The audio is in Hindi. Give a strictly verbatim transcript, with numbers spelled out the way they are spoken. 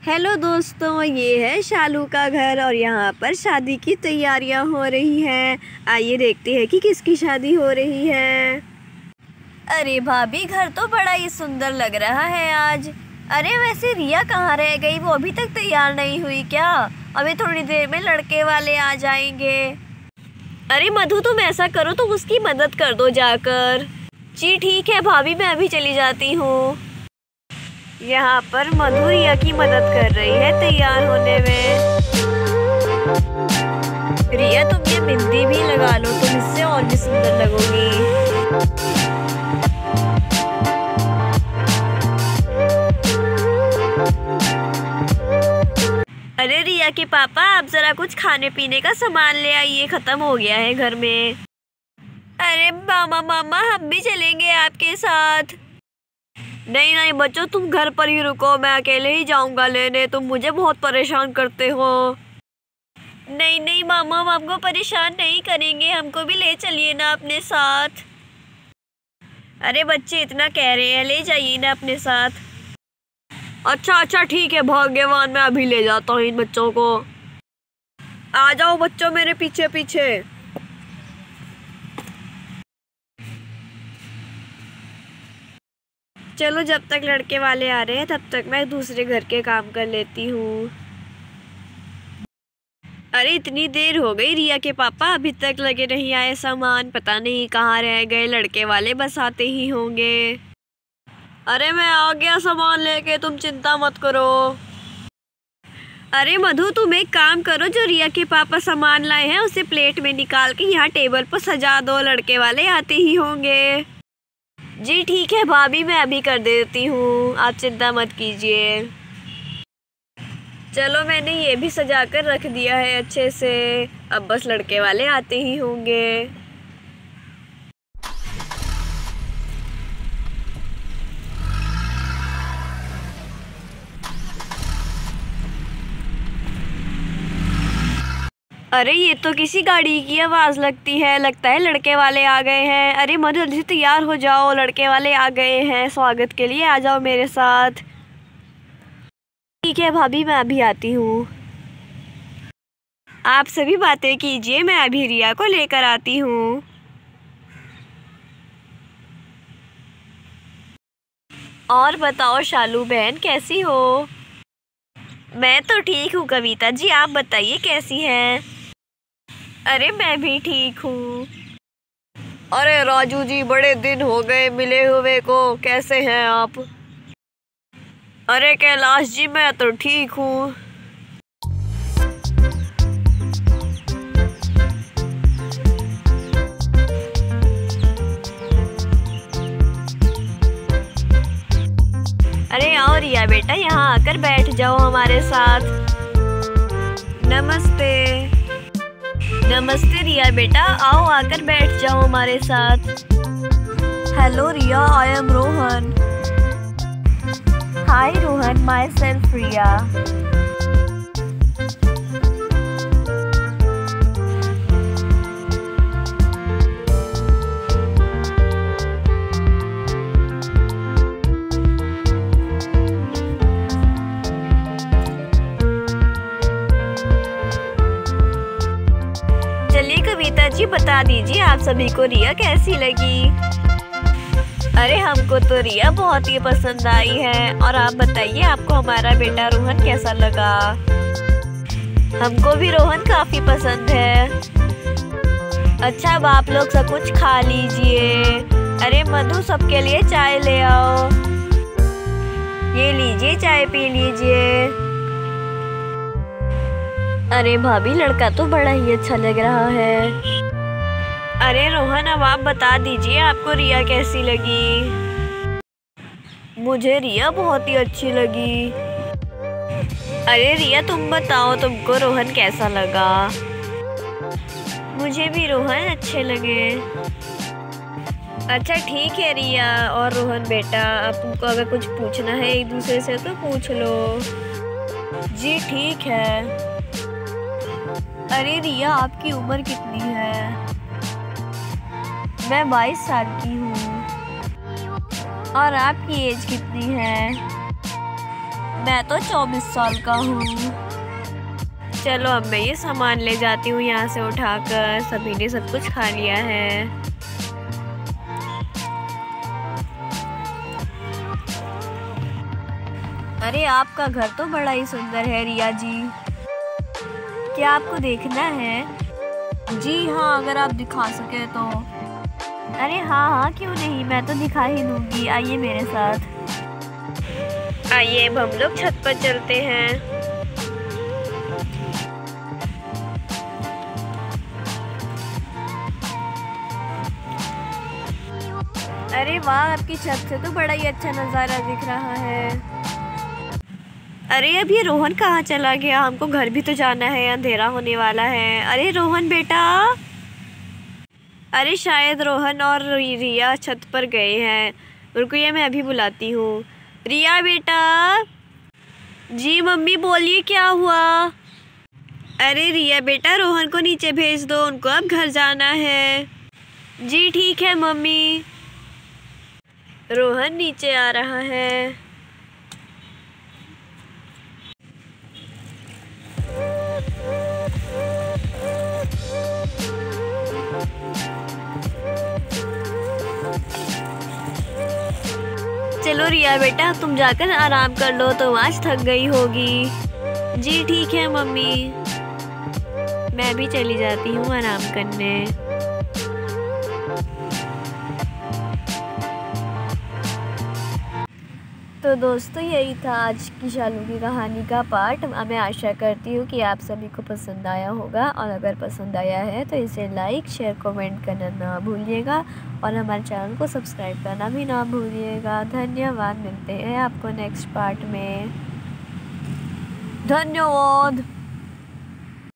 हेलो दोस्तों, ये है शालू का घर और यहाँ पर शादी की तैयारियां हो रही हैं। आइए देखते हैं कि किसकी शादी हो रही है। अरे भाभी, घर तो बड़ा ही सुंदर लग रहा है आज। अरे वैसे रिया कहाँ रह गई? वो अभी तक तैयार नहीं हुई क्या? अभी थोड़ी देर में लड़के वाले आ जाएंगे। अरे मधु, तुम ऐसा करो, तुम उसकी मदद कर दो जाकर। जी ठीक है भाभी, मैं अभी चली जाती हूँ। यहाँ पर मधु रिया की मदद कर रही है तैयार होने में। रिया, तुम ये बिंदी भी लगा लो, तुम इससे और भी सुंदर लगोगी। अरे रिया के पापा, आप जरा कुछ खाने पीने का सामान ले आइए, खत्म हो गया है घर में। अरे मामा मामा, हम भी चलेंगे आपके साथ। नहीं नहीं बच्चों, तुम घर पर ही रुको, मैं अकेले ही जाऊंगा लेने, तुम मुझे बहुत परेशान करते हो। नहीं नहीं मामा, हम आपको परेशान नहीं करेंगे, हमको भी ले चलिए ना अपने साथ। अरे बच्चे इतना कह रहे हैं, ले जाइए ना अपने साथ। अच्छा अच्छा ठीक है भाग्यवान, मैं अभी ले जाता हूँ इन बच्चों को। आ जाओ बच्चों मेरे पीछे पीछे। चलो, जब तक लड़के वाले आ रहे हैं तब तक मैं दूसरे घर के काम कर लेती हूँ। अरे इतनी देर हो गई, रिया के पापा अभी तक लगे नहीं आए सामान, पता नहीं कहाँ रह गए। लड़के वाले बस आते ही होंगे। अरे मैं आ गया सामान लेके, तुम चिंता मत करो। अरे मधु, तुम एक काम करो, जो रिया के पापा सामान लाए हैं उसे प्लेट में निकाल के यहाँ टेबल पर सजा दो, लड़के वाले आते ही होंगे। जी ठीक है भाभी, मैं अभी कर देती हूँ, आप चिंता मत कीजिए। चलो, मैंने ये भी सजा कर रख दिया है अच्छे से, अब बस लड़के वाले आते ही होंगे। अरे ये तो किसी गाड़ी की आवाज़ लगती है, लगता है लड़के वाले आ गए हैं। अरे मधु, जल्दी से तैयार हो जाओ, लड़के वाले आ गए हैं स्वागत के लिए, आ जाओ मेरे साथ। ठीक है भाभी, मैं अभी आती हूँ। आप सभी बातें कीजिए, मैं अभी रिया को लेकर आती हूँ। और बताओ शालू बहन, कैसी हो? मैं तो ठीक हूँ कविता जी, आप बताइए कैसी हैं? अरे मैं भी ठीक हूँ। अरे राजू जी, बड़े दिन हो गए मिले हुए को, कैसे हैं आप? अरे कैलाश जी, मैं तो ठीक हूँ। अरे आओ रिया बेटा, यहाँ आकर बैठ जाओ हमारे साथ। नमस्ते। नमस्ते रिया बेटा, आओ आकर बैठ जाओ हमारे साथ। Hello Riya, I am Rohan. Hi Rohan, myself Riya. Kavita ji, बता दीजिए आप सभी को रिया कैसी लगी? अरे हमको तो रिया बहुत ही पसंद आई है, और आप बताइए आपको हमारा बेटा रोहन कैसा लगा? हमको भी रोहन काफी पसंद है। अच्छा, अब आप लोग सब कुछ खा लीजिए। अरे मधु, सबके लिए चाय ले आओ। ये लीजिए, चाय पी लीजिए। अरे भाभी, लड़का तो बड़ा ही अच्छा लग रहा है। अरे रोहन, अब आप बता दीजिए आपको रिया कैसी लगी? मुझे रिया बहुत ही अच्छी लगी। अरे रिया, तुम बताओ तुमको रोहन कैसा लगा? मुझे भी रोहन अच्छे लगे। अच्छा ठीक है रिया और रोहन बेटा, अब तुमको अगर कुछ पूछना है एक दूसरे से तो पूछ लो। जी ठीक है। अरे रिया, आपकी उम्र कितनी है? मैं बाईस साल की हूँ। और आपकी एज कितनी है? मैं तो चौबीस साल का हूँ। चलो अब मैं ये सामान ले जाती हूँ यहाँ से उठाकर। सभी ने सब कुछ खा लिया है। अरे आपका घर तो बड़ा ही सुंदर है रिया जी। क्या आपको देखना है? जी हाँ, अगर आप दिखा सके तो। अरे हाँ हाँ, क्यों नहीं, मैं तो दिखा ही दूंगी। आइए मेरे साथ। आइए अब हम लोग छत पर चलते हैं। अरे वाह, आपकी छत से तो बड़ा ही अच्छा नज़ारा दिख रहा है। अरे अब ये रोहन कहाँ चला गया? हमको घर भी तो जाना है, अंधेरा होने वाला है। अरे रोहन बेटा। अरे शायद रोहन और रिया छत पर गए हैं। उनको ये मैं अभी बुलाती हूँ। रिया बेटा। जी मम्मी बोलिए, क्या हुआ? अरे रिया बेटा, रोहन को नीचे भेज दो, उनको अब घर जाना है। जी ठीक है मम्मी। रोहन नीचे आ रहा है। चलो रिया बेटा, तुम जाकर आराम कर लो, तुम आज थक गई होगी। जी ठीक है मम्मी, मैं भी चली जाती हूँ आराम करने। तो दोस्तों यही था आज की शालू की कहानी का पार्ट। मैं आशा करती हूँ कि आप सभी को पसंद आया होगा, और अगर पसंद आया है तो इसे लाइक शेयर कमेंट करना ना भूलिएगा, और हमारे चैनल को सब्सक्राइब करना भी ना भूलिएगा। धन्यवाद। मिलते हैं आपको नेक्स्ट पार्ट में। धन्यवाद।